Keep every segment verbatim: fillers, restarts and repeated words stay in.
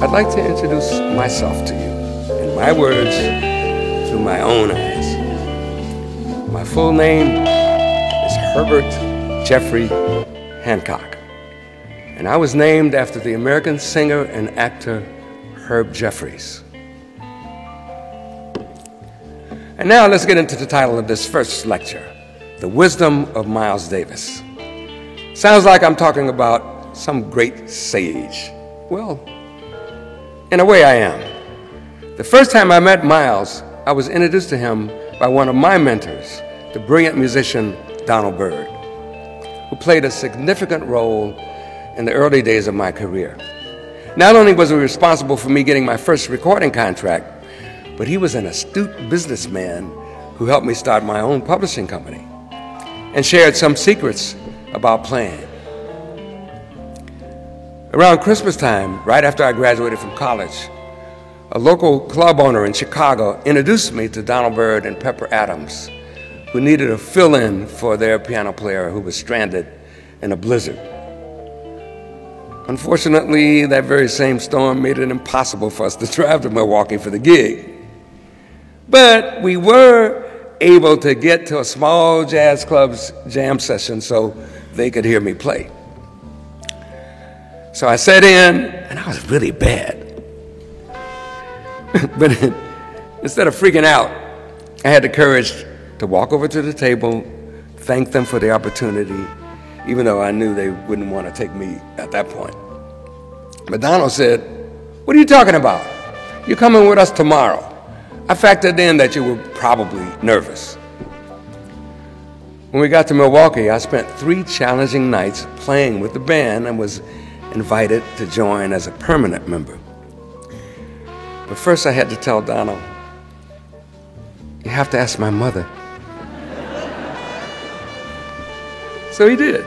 I'd like to introduce myself to you, in my words, through my own eyes. My full name is Herbert Jeffrey Hancock, and I was named after the American singer and actor Herb Jeffries. And now let's get into the title of this first lecture, The Wisdom of Miles Davis. Sounds like I'm talking about some great sage. Well, in a way I am. The first time I met Miles, I was introduced to him by one of my mentors, the brilliant musician Donald Byrd, who played a significant role in the early days of my career. Not only was he responsible for me getting my first recording contract, but he was an astute businessman who helped me start my own publishing company and shared some secrets about playing. Around Christmas time, right after I graduated from college, a local club owner in Chicago introduced me to Donald Byrd and Pepper Adams, who needed a fill-in for their piano player who was stranded in a blizzard. Unfortunately, that very same storm made it impossible for us to drive to Milwaukee for the gig. But we were able to get to a small jazz club's jam session so they could hear me play. So I sat in, and I was really bad. But instead of freaking out, I had the courage to walk over to the table, thank them for the opportunity, even though I knew they wouldn't want to take me at that point. But Donald said, "What are you talking about? You're coming with us tomorrow." I factored in that you were probably nervous. When we got to Milwaukee, I spent three challenging nights playing with the band and was invited to join as a permanent member. But first I had to tell Donald, "You have to ask my mother." So he did.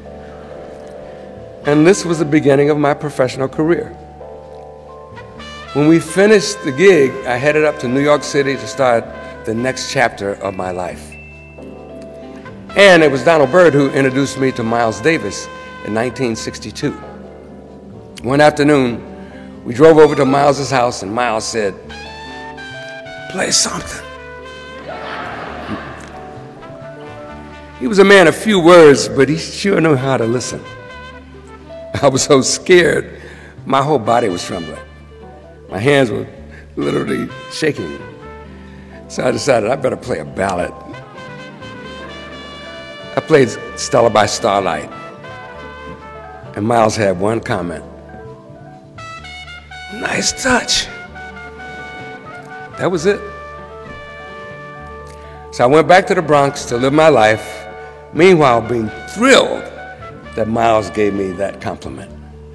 And this was the beginning of my professional career. When we finished the gig, I headed up to New York City to start the next chapter of my life. And it was Donald Byrd who introduced me to Miles Davis in nineteen sixty-two. One afternoon, we drove over to Miles's house, and Miles said, "Play something." He was a man of few words, but he sure knew how to listen. I was so scared, my whole body was trembling. My hands were literally shaking. So I decided I better play a ballad. I played Stella by Starlight, and Miles had one comment: "Nice touch." That was it. So I went back to the Bronx to live my life, meanwhile being thrilled that Miles gave me that compliment.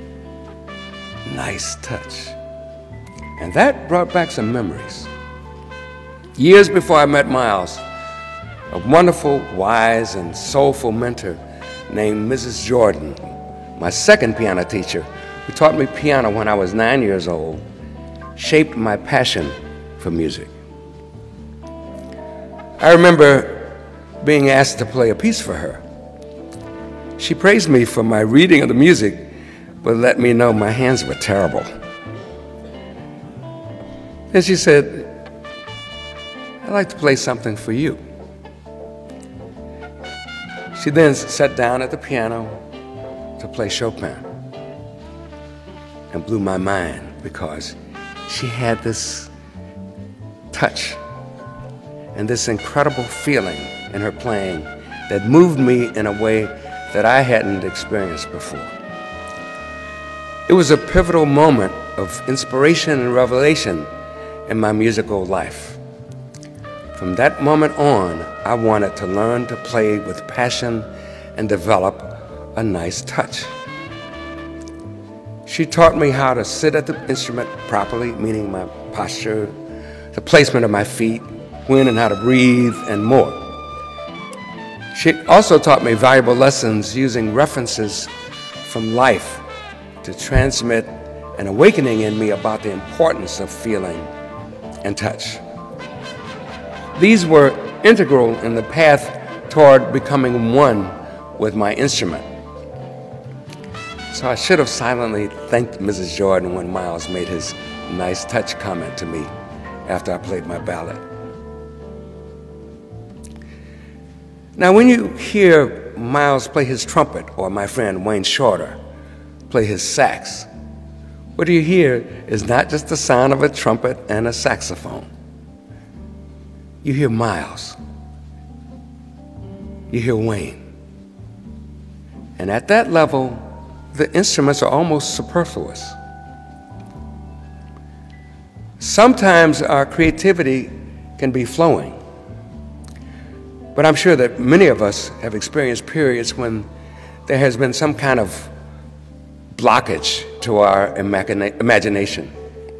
Nice touch. And that brought back some memories. Years before I met Miles, a wonderful, wise, and soulful mentor named Missus Jordan, my second piano teacher, who taught me piano when I was nine years old, shaped my passion for music. I remember being asked to play a piece for her. She praised me for my reading of the music, but let me know my hands were terrible. Then she said, "I'd like to play something for you." She then sat down at the piano to play Chopin and blew my mind because she had this touch and this incredible feeling in her playing that moved me in a way that I hadn't experienced before. It was a pivotal moment of inspiration and revelation in my musical life. From that moment on, I wanted to learn to play with passion and develop a nice touch. She taught me how to sit at the instrument properly, meaning my posture, the placement of my feet, when and how to breathe, and more. She also taught me valuable lessons using references from life to transmit an awakening in me about the importance of feeling and touch. These were integral in the path toward becoming one with my instrument. So I should have silently thanked Missus Jordan when Miles made his nice touch comment to me after I played my ballad. Now, when you hear Miles play his trumpet, or my friend Wayne Shorter play his sax, what you hear is not just the sound of a trumpet and a saxophone. You hear Miles. You hear Wayne. And at that level, the instruments are almost superfluous. Sometimes our creativity can be flowing, but I'm sure that many of us have experienced periods when there has been some kind of blockage to our imagina- imagination.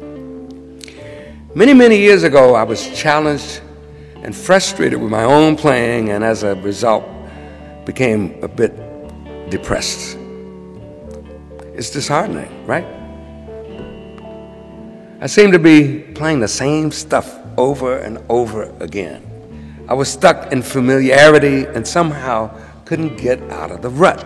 Many, many years ago, I was challenged and frustrated with my own playing, and as a result, became a bit depressed. It's disheartening, right? I seemed to be playing the same stuff over and over again. I was stuck in familiarity and somehow couldn't get out of the rut.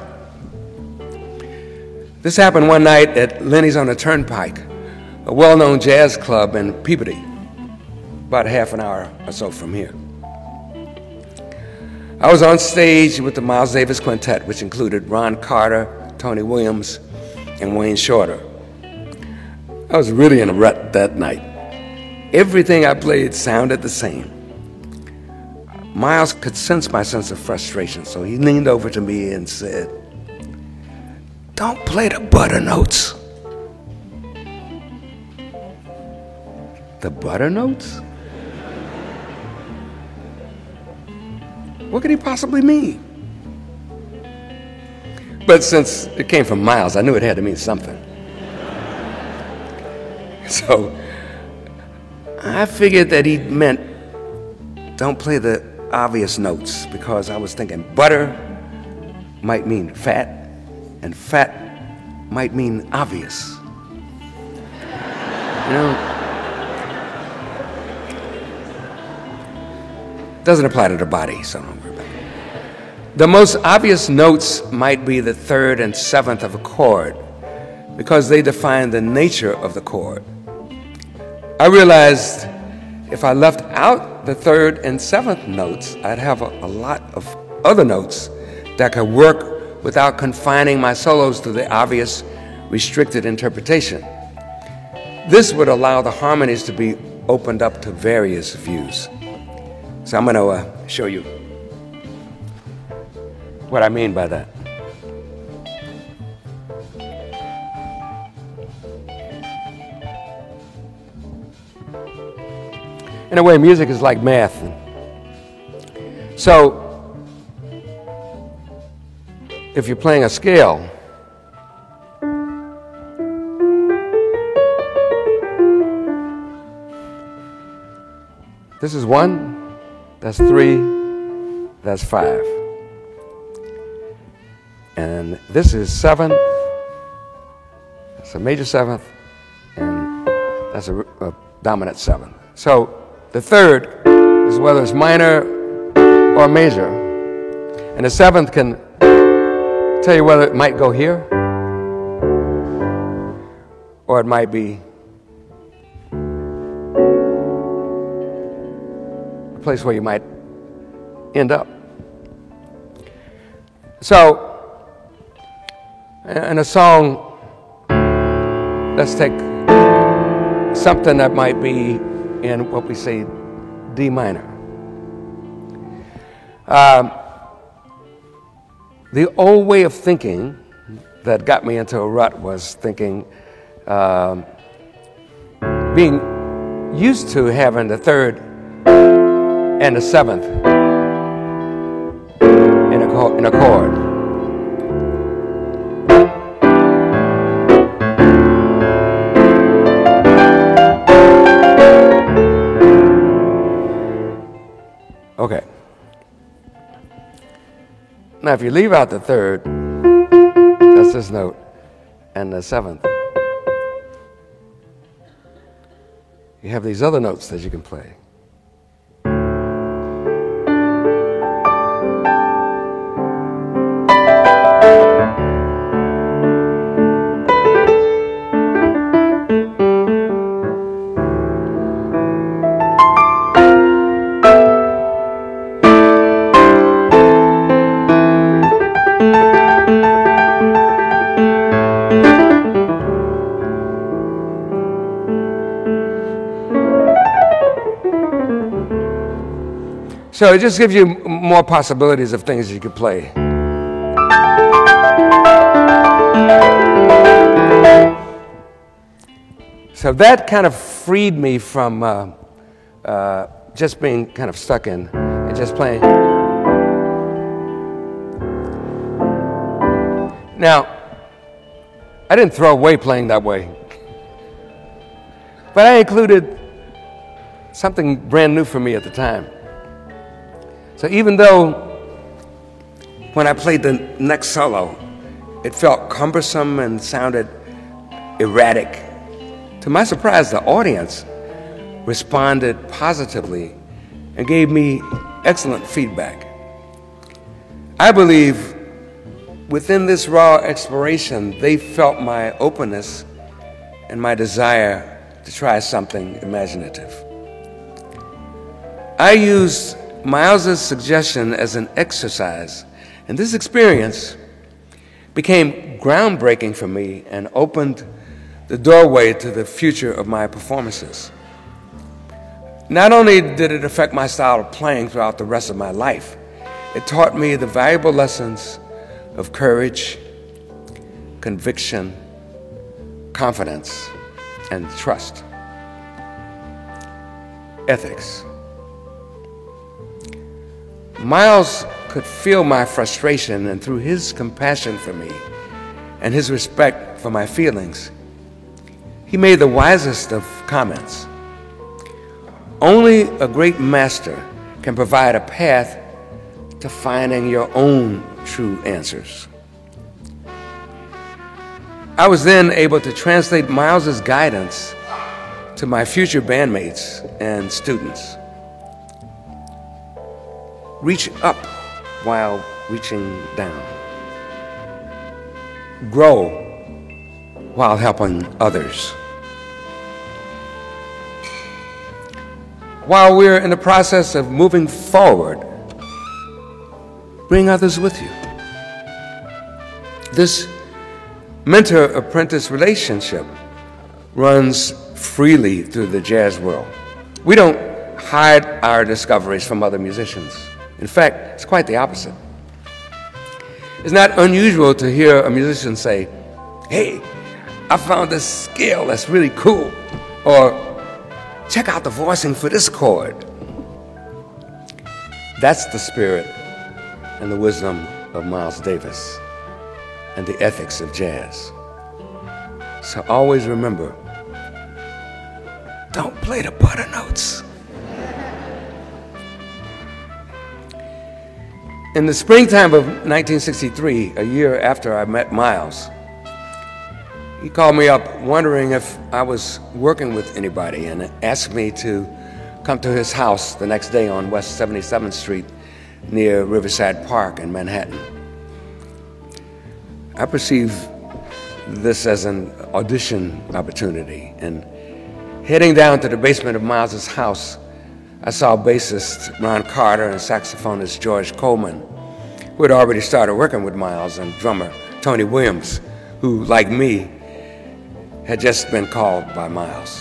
This happened one night at Lenny's on the Turnpike, a well-known jazz club in Peabody, about a half an hour or so from here. I was on stage with the Miles Davis Quintet, which included Ron Carter, Tony Williams, and Wayne Shorter. I was really in a rut that night. Everything I played sounded the same. Miles could sense my sense of frustration, so he leaned over to me and said, "Don't play the butter notes." The butter notes? What could he possibly mean? But since it came from Miles, I knew it had to mean something. So I figured that he meant don't play the obvious notes, because I was thinking butter might mean fat, and fat might mean obvious. You know, doesn't apply to the body, so don't worry about it. The most obvious notes might be the third and seventh of a chord, because they define the nature of the chord. I realized if I left out the third and seventh notes, I'd have a, a lot of other notes that could work without confining my solos to the obvious, restricted interpretation. This would allow the harmonies to be opened up to various views. So I'm going to uh, show you what I mean by that. In a way, music is like math. So, if you're playing a scale, this is one, that's three, that's five. And this is seven, that's a major seventh, and that's a, a dominant seventh. So, the third is whether it's minor or major. And the seventh can tell you whether it might go here or it might be a place where you might end up. So, in a song, let's take something that might be in what we say D minor. Um, the old way of thinking that got me into a rut was thinking, um, being used to having the third and the seventh in a, in a chord. Okay. Now, if you leave out the third, that's this note, and the seventh, you have these other notes that you can play. So it just gives you more possibilities of things you could play. So that kind of freed me from uh, uh, just being kind of stuck in and just playing. Now, I didn't throw away playing that way, but I included something brand new for me at the time. So even though when I played the next solo, it felt cumbersome and sounded erratic, to my surprise, the audience responded positively and gave me excellent feedback. I believe within this raw exploration, they felt my openness and my desire to try something imaginative. I used Miles's suggestion as an exercise, and this experience became groundbreaking for me and opened the doorway to the future of my performances. Not only did it affect my style of playing throughout the rest of my life, it taught me the valuable lessons of courage, conviction, confidence, and trust. Ethics. Miles could feel my frustration, and through his compassion for me and his respect for my feelings, he made the wisest of comments. Only a great master can provide a path to finding your own true answers. I was then able to translate Miles's guidance to my future bandmates and students. Reach up while reaching down. Grow while helping others. While we're in the process of moving forward, bring others with you. This mentor-apprentice relationship runs freely through the jazz world. We don't hide our discoveries from other musicians. In fact, it's quite the opposite. It's not unusual to hear a musician say, "Hey, I found this scale that's really cool," or "Check out the voicing for this chord." That's the spirit and the wisdom of Miles Davis and the ethics of jazz. So always remember, don't play the butter notes. In the springtime of nineteen sixty-three, a year after I met Miles, he called me up wondering if I was working with anybody and asked me to come to his house the next day on West seventy-seventh Street near Riverside Park in Manhattan. I perceived this as an audition opportunity, and heading down to the basement of Miles's house, I saw bassist Ron Carter and saxophonist George Coleman, who had already started working with Miles, and drummer Tony Williams, who, like me, had just been called by Miles.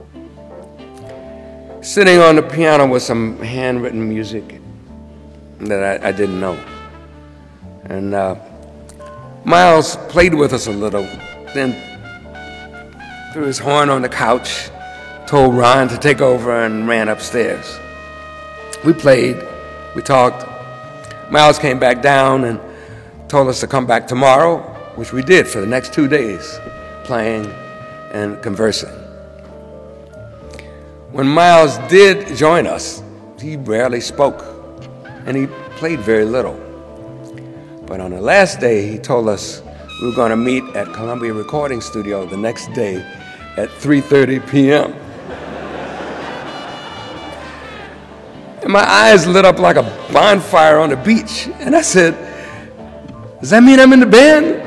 Sitting on the piano with some handwritten music that I, I didn't know. And uh, Miles played with us a little, then threw his horn on the couch, told Ron to take over, and ran upstairs. We played, we talked. Miles came back down and told us to come back tomorrow, which we did for the next two days, playing and conversing. When Miles did join us, he rarely spoke, and he played very little. But on the last day, he told us we were going to meet at Columbia Recording Studio the next day at three thirty p m And my eyes lit up like a bonfire on the beach. And I said, "Does that mean I'm in the band?"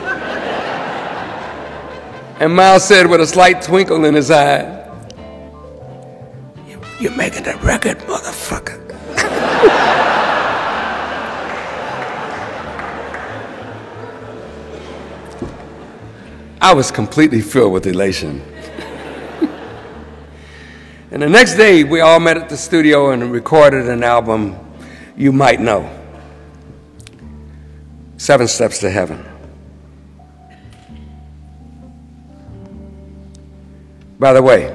And Miles said with a slight twinkle in his eye, "You're making the record, motherfucker." I was completely filled with elation. And the next day, we all met at the studio and recorded an album you might know, Seven Steps to Heaven. By the way,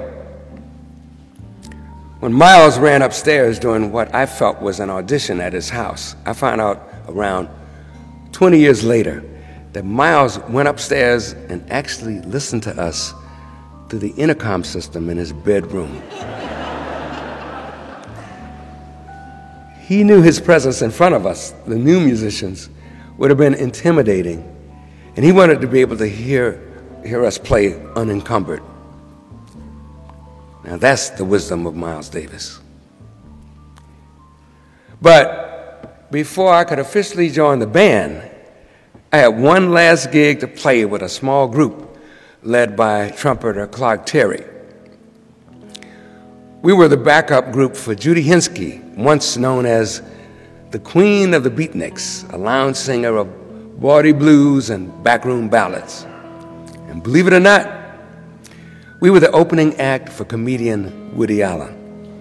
when Miles ran upstairs doing what I felt was an audition at his house, I found out around twenty years later that Miles went upstairs and actually listened to us through the intercom system in his bedroom. He knew his presence in front of us, the new musicians, would have been intimidating, and he wanted to be able to hear, hear us play unencumbered. Now that's the wisdom of Miles Davis. But before I could officially join the band, I had one last gig to play with a small group led by trumpeter Clark Terry. We were the backup group for Judy Henske, once known as the Queen of the Beatniks, a lounge singer of bawdy blues and backroom ballads. And believe it or not, we were the opening act for comedian Woody Allen.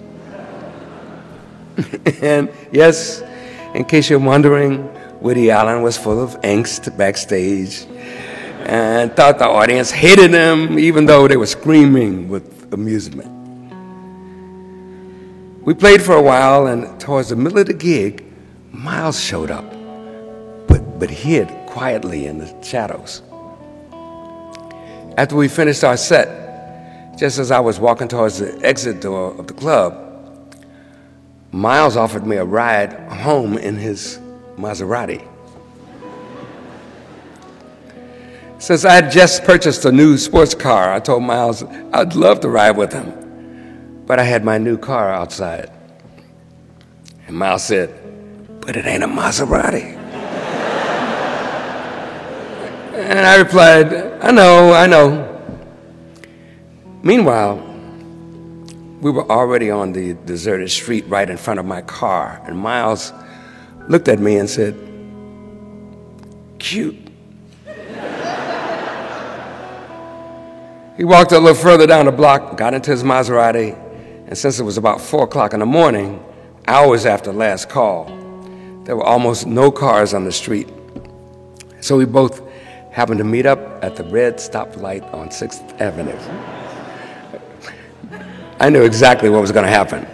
And yes, in case you're wondering, Woody Allen was full of angst backstage and thought the audience hated him even though they were screaming with amusement. We played for a while, and towards the middle of the gig, Miles showed up, but, but hid quietly in the shadows. After we finished our set, just as I was walking towards the exit door of the club, Miles offered me a ride home in his Maserati. Since I had just purchased a new sports car, I told Miles I'd love to ride with him, but I had my new car outside. And Miles said, "But it ain't a Maserati." And I replied, "I know, I know." Meanwhile, we were already on the deserted street right in front of my car, and Miles looked at me and said, "Cute." He walked a little further down the block, got into his Maserati, and since it was about four o'clock in the morning, hours after last call, there were almost no cars on the street. So we both happened to meet up at the red stoplight on sixth avenue. I knew exactly what was going to happen.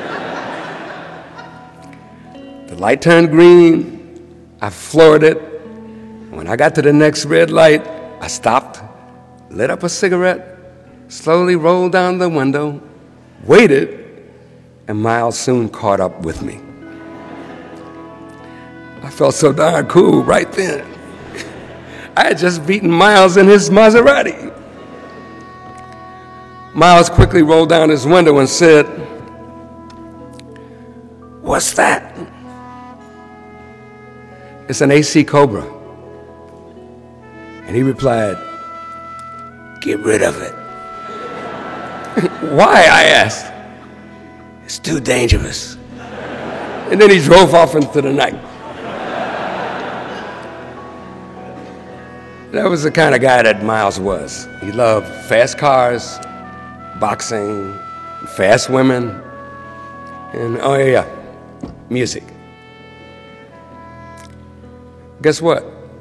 The light turned green, I floored it. When I got to the next red light, I stopped, lit up a cigarette, slowly rolled down the window, waited, and Miles soon caught up with me. I felt so darn cool right then. I had just beaten Miles in his Maserati. Miles quickly rolled down his window and said, "What's that?" "It's an A C Cobra." And he replied, "Get rid of it." "Why?" I asked. "It's too dangerous." And then he drove off into the night. That was the kind of guy that Miles was. He loved fast cars, boxing, fast women, and oh yeah, music. Guess what?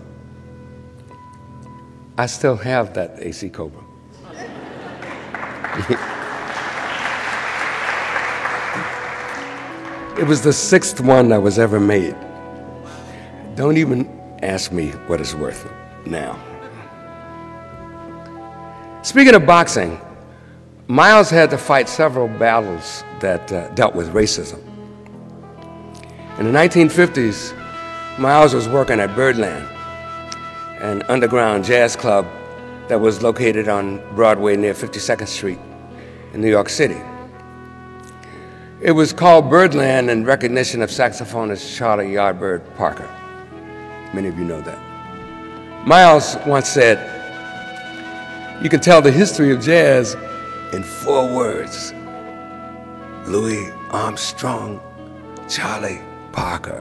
I still have that A C Cobra. It was the sixth one that was ever made. Don't even ask me what it's worth now. Speaking of boxing, Miles had to fight several battles that uh, dealt with racism. In the nineteen fifties, Miles was working at Birdland, an underground jazz club that was located on Broadway near fifty-second Street in New York City. It was called Birdland in recognition of saxophonist Charlie Yardbird Parker. Many of you know that. Miles once said, "You can tell the history of jazz in four words: Louis Armstrong, Charlie Parker."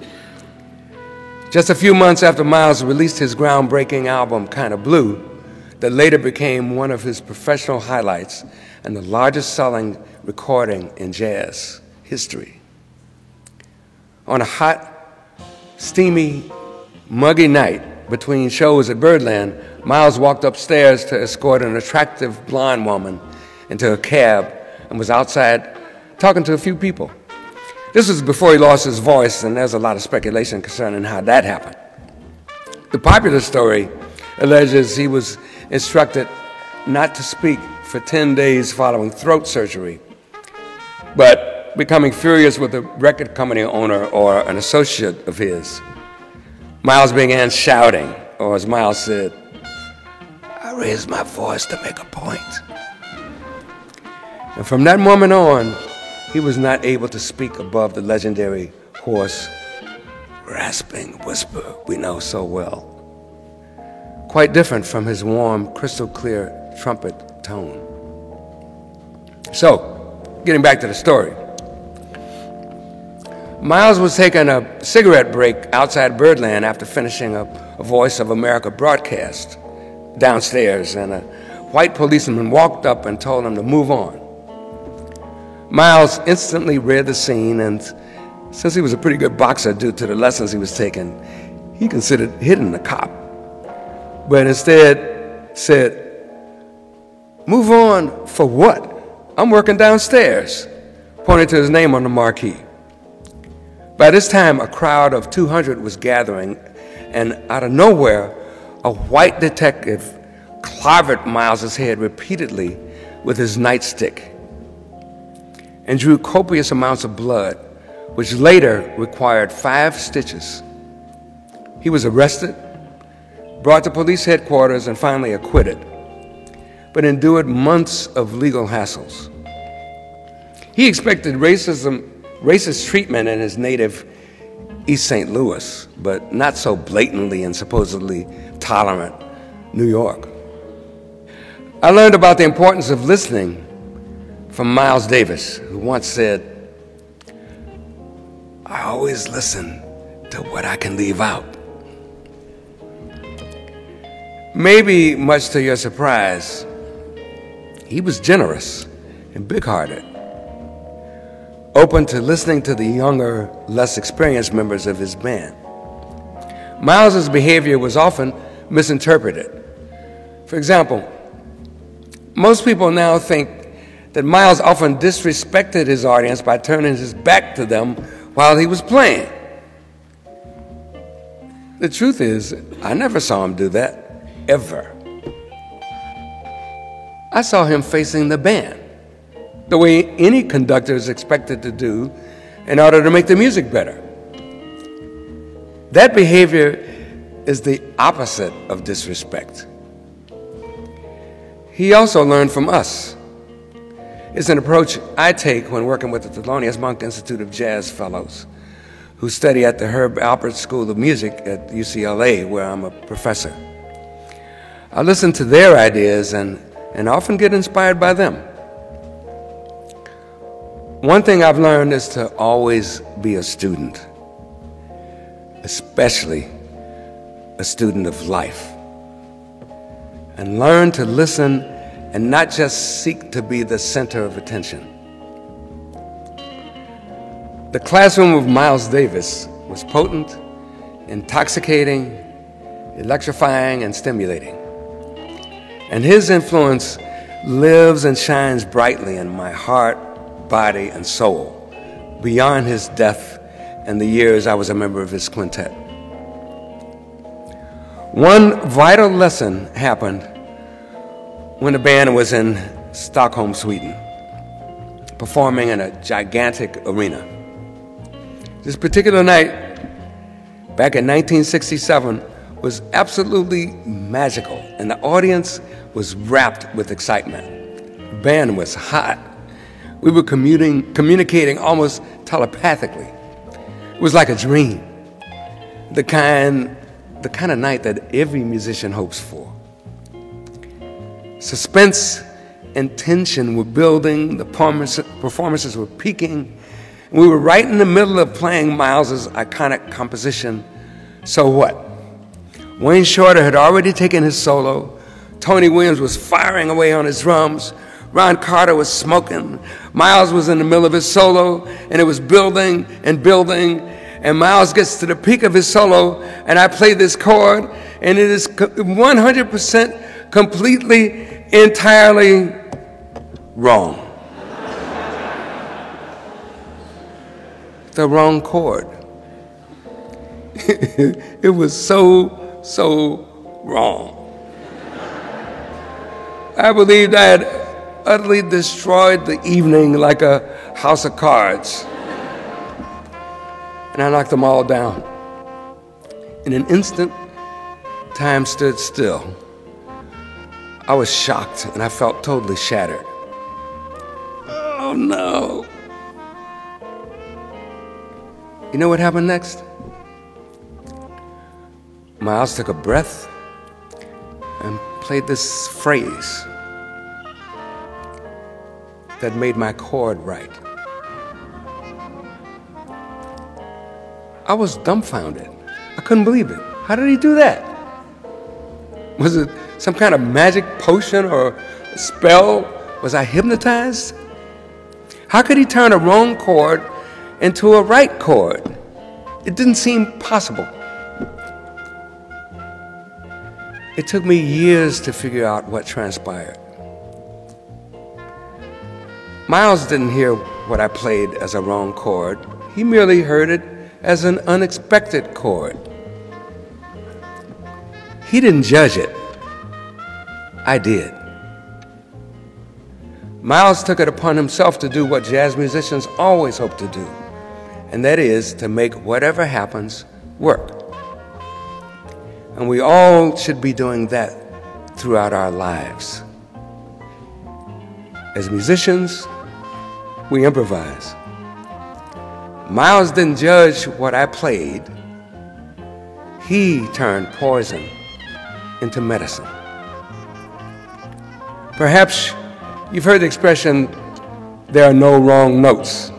Just a few months after Miles released his groundbreaking album, Kinda Blue, that later became one of his professional highlights and the largest selling recording in jazz history. On a hot, steamy, muggy night between shows at Birdland, Miles walked upstairs to escort an attractive blonde woman into a cab and was outside talking to a few people. This was before he lost his voice, and there's a lot of speculation concerning how that happened. The popular story alleges he was instructed not to speak for ten days following throat surgery, but becoming furious with a record company owner or an associate of his, Miles began shouting, or as Miles said, "I raised my voice to make a point." And from that moment on, he was not able to speak above the legendary hoarse, rasping whisper we know so well, quite different from his warm, crystal-clear trumpet tone. So, getting back to the story. Miles was taking a cigarette break outside Birdland after finishing a, a Voice of America broadcast downstairs, and a white policeman walked up and told him to move on. Miles instantly read the scene, and since he was a pretty good boxer due to the lessons he was taking, he considered hitting the cop, but instead said, "Move on for what? I'm working downstairs," pointing to his name on the marquee. By this time, a crowd of two hundred was gathering, and out of nowhere, a white detective clobbered Miles's head repeatedly with his nightstick and drew copious amounts of blood, which later required five stitches. He was arrested, brought to police headquarters, and finally acquitted, but endured months of legal hassles. He expected racism, racist treatment in his native East Saint Louis, but not so blatantly and supposedly tolerant New York. I learned about the importance of listening from Miles Davis, who once said, "I always listen to what I can leave out." Maybe much to your surprise, he was generous and big-hearted, open to listening to the younger, less experienced members of his band. Miles's behavior was often misinterpreted. For example, most people now think that Miles often disrespected his audience by turning his back to them while he was playing. The truth is, I never saw him do that, ever. I saw him facing the band, the way any conductor is expected to do in order to make the music better. That behavior is the opposite of disrespect. He also learned from us. It's an approach I take when working with the Thelonious Monk Institute of Jazz Fellows, who study at the Herb Alpert School of Music at U C L A, where I'm a professor. I listen to their ideas and, and often get inspired by them. One thing I've learned is to always be a student, especially a student of life, and learn to listen and not just seek to be the center of attention. The classroom of Miles Davis was potent, intoxicating, electrifying, and stimulating. And his influence lives and shines brightly in my heart, body, and soul, beyond his death and the years I was a member of his quintet. One vital lesson happened when the band was in Stockholm, Sweden, performing in a gigantic arena. This particular night, back in nineteen sixty-seven, was absolutely magical, and the audience was wrapped with excitement. The band was hot. We were commuting, communicating almost telepathically. It was like a dream, the kind, the kind of night that every musician hopes for. Suspense and tension were building, the performances were peaking, and we were right in the middle of playing Miles's iconic composition, So What? Wayne Shorter had already taken his solo, Tony Williams was firing away on his drums. Ron Carter was smoking. Miles was in the middle of his solo, and it was building and building. And Miles gets to the peak of his solo, and I play this chord, and it is one hundred percent completely, entirely wrong. The wrong chord. It was so, so wrong. I believed I had utterly destroyed the evening like a house of cards. And I knocked them all down. In an instant, time stood still. I was shocked and I felt totally shattered. Oh no. You know what happened next? Miles took a breath and played this phrase that made my chord right. I was dumbfounded. I couldn't believe it. How did he do that? Was it some kind of magic potion or spell? Was I hypnotized? How could he turn a wrong chord into a right chord? It didn't seem possible. It took me years to figure out what transpired. Miles didn't hear what I played as a wrong chord. He merely heard it as an unexpected chord. He didn't judge it. I did. Miles took it upon himself to do what jazz musicians always hope to do, and that is to make whatever happens work. And we all should be doing that throughout our lives. As musicians, we improvise. Miles didn't judge what I played. He turned poison into medicine. Perhaps you've heard the expression, there are no wrong notes.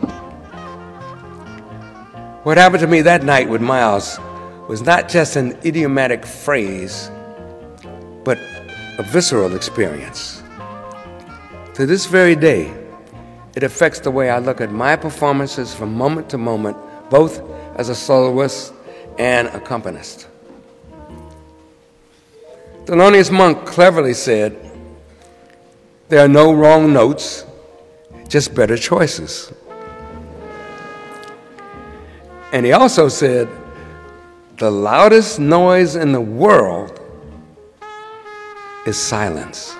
What happened to me that night with Miles was not just an idiomatic phrase, but a visceral experience. To this very day, it affects the way I look at my performances from moment to moment, both as a soloist and accompanist. Thelonious Monk cleverly said, there are no wrong notes, just better choices. And he also said, the loudest noise in the world is silence.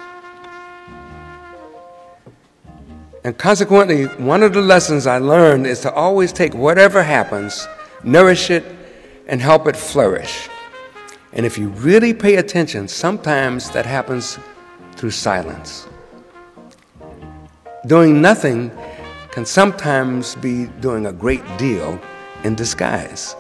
And consequently, one of the lessons I learned is to always take whatever happens, nourish it, and help it flourish. And if you really pay attention, sometimes that happens through silence. Doing nothing can sometimes be doing a great deal in disguise.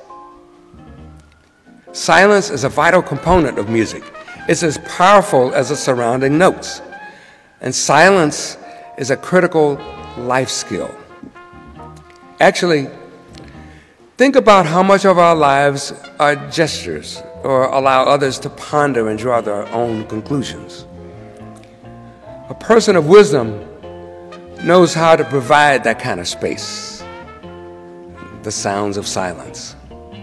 Silence is a vital component of music. It's as powerful as the surrounding notes. And silence is a critical life skill. Actually, think about how much of our lives are gestures or allow others to ponder and draw their own conclusions. A person of wisdom knows how to provide that kind of space, the sounds of silence.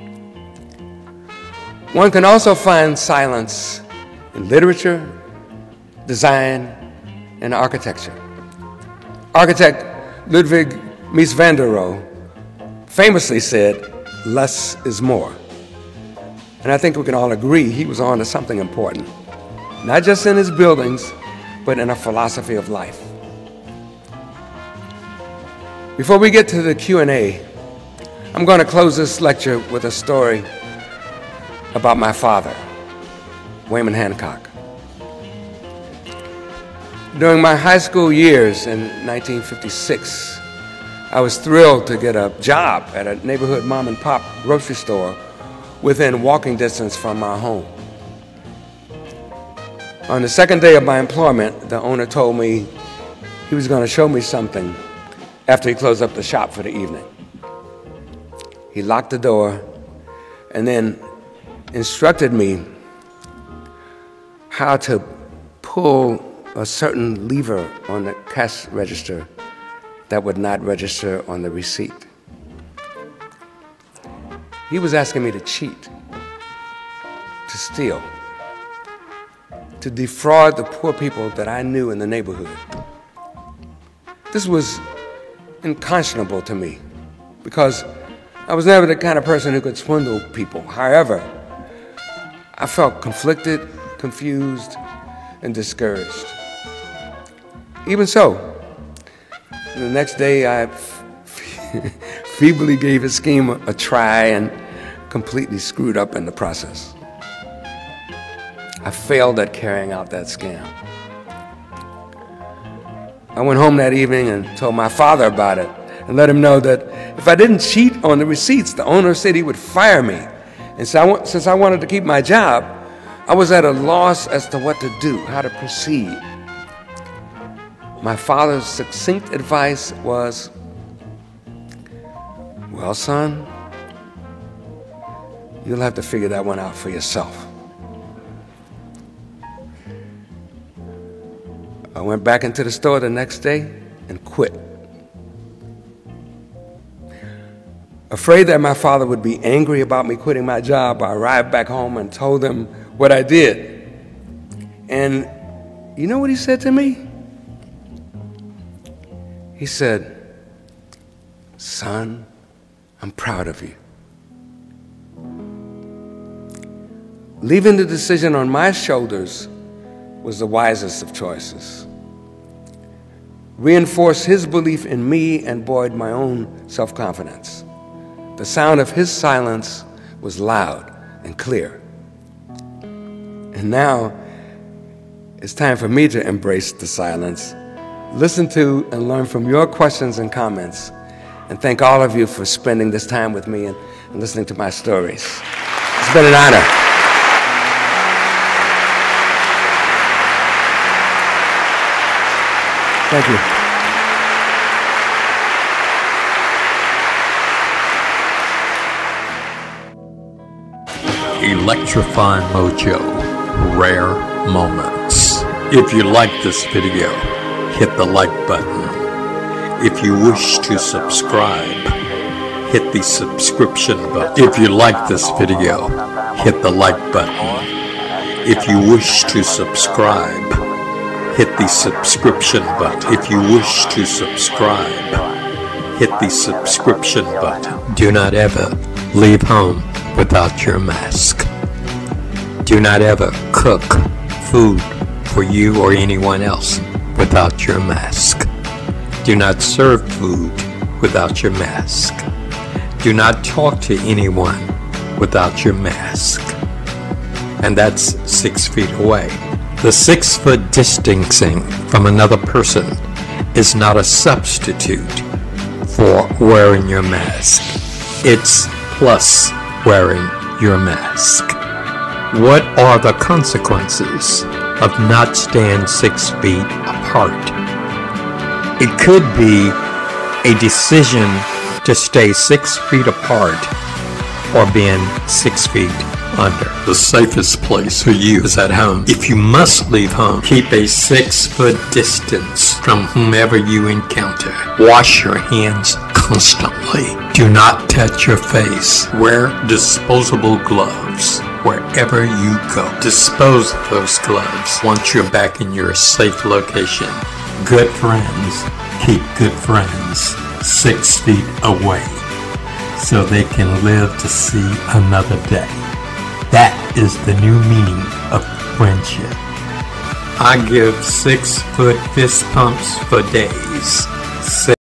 One can also find silence in literature, design, and architecture. Architect Ludwig Mies van der Rohe famously said, less is more. And I think we can all agree he was on to something important, not just in his buildings, but in a philosophy of life. Before we get to the Q and A, I'm going to close this lecture with a story about my father, Herbie Hancock. During my high school years in nineteen fifty-six, I was thrilled to get a job at a neighborhood mom and pop grocery store within walking distance from our home. On the second day of my employment, the owner told me he was going to show me something after he closed up the shop for the evening. He locked the door and then instructed me how to pull pull a certain lever on the cash register that would not register on the receipt. He was asking me to cheat, to steal, to defraud the poor people that I knew in the neighborhood. This was unconscionable to me because I was never the kind of person who could swindle people. However, I felt conflicted, confused, and discouraged. Even so, the next day I feebly gave his scheme a try and completely screwed up in the process. I failed at carrying out that scam. I went home that evening and told my father about it and let him know that if I didn't cheat on the receipts, the owner said he would fire me. And so I, since I wanted to keep my job, I was at a loss as to what to do, how to proceed. My father's succinct advice was, well, son, you'll have to figure that one out for yourself. I went back into the store the next day and quit. Afraid that my father would be angry about me quitting my job, I arrived back home and told him what I did. And you know what he said to me? He said, son, I'm proud of you. Leaving the decision on my shoulders was the wisest of choices. Reinforced his belief in me and buoyed my own self-confidence. The sound of his silence was loud and clear. And now it's time for me to embrace the silence, listen to and learn from your questions and comments, and thank all of you for spending this time with me and, and listening to my stories. It's been an honor. Thank you. Electrifying Mojo, rare moments. If you like this video, hit the like button. If you wish to subscribe, hit the subscription button. If you like this video, hit the like button. If you wish to subscribe, hit the subscription button. If you wish to subscribe, hit the subscription button. Do not ever leave home without your mask. Do not ever cook food for you or anyone else without your mask. Do not serve food without your mask. Do not talk to anyone without your mask. And that's six feet away. The six foot distancing from another person is not a substitute for wearing your mask. It's plus wearing your mask. What are the consequences of not staying six feet apart? It could be a decision to stay six feet apart or being six feet under. The safest place for you is at home. If you must leave home, keep a six foot distance from whomever you encounter. Wash your hands constantly. Do not touch your face. Wear disposable gloves wherever you go. Dispose of those gloves once you're back in your safe location. Good friends keep good friends six feet away so they can live to see another day. That is the new meaning of friendship. I give six foot fist pumps for days.